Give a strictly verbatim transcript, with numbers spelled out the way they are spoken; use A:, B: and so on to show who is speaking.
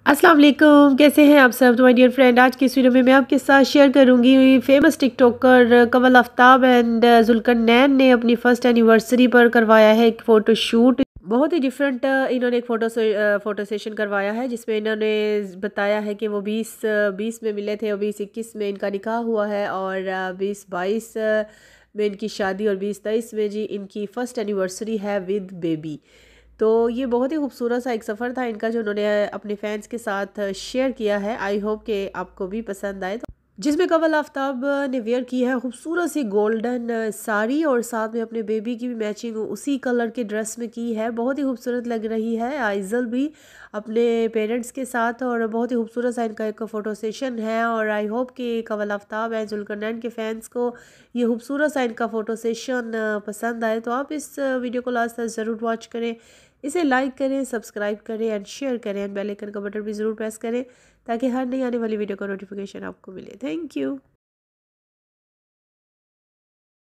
A: अस्सलाम वालेकुम, कैसे हैं आप सब। तो माय डियर फ्रेंड, आज की इस वीडियो में मैं आपके साथ शेयर करूंगी famous TikToker Kawal Aftab and Zulqarnain ने अपनी फर्स्ट एनिवर्सरी पर करवाया है एक फ़ोटो शूट। बहुत ही डिफरेंट इन्होंने एक फ़ोटो से फ़ोटो सेशन करवाया है, जिसमें इन्होंने बताया है कि वो बीस बीस में मिले थे और बीस इक्कीस में इनका निकाह हुआ है और बीस बाईस में इनकी शादी और बीस तेईस में जी इनकी फ़र्स्ट एनिवर्सरी है विद बेबी। तो ये बहुत ही खूबसूरत सा एक सफ़र था इनका, जो उन्होंने अपने फैंस के साथ शेयर किया है। आई होप कि आपको भी पसंद आए। तो जिसमें कवल आफ्ताब ने वेयर की है खूबसूरत सी गोल्डन साड़ी और साथ में अपने बेबी की भी मैचिंग उसी कलर के ड्रेस में की है। बहुत ही खूबसूरत लग रही है। आइजल भी अपने पेरेंट्स के साथ, और बहुत ही खूबसूरत सा इनका एक फ़ोटो सेशन है। और आई होप कि कवल आफ्ताब एंड जुल्करनैन के फैंस को ये खूबसूरत सा इनका फ़ोटो सेशन पसंद आए। तो आप इस वीडियो को लास्ट तक ज़रूर वॉच करें, इसे लाइक करें, सब्सक्राइब करें एंड शेयर करें एंड बेल आइकन का बटन भी ज़रूर प्रेस करें ताकि हर नई आने वाली वीडियो का नोटिफिकेशन आपको मिले। Thank you.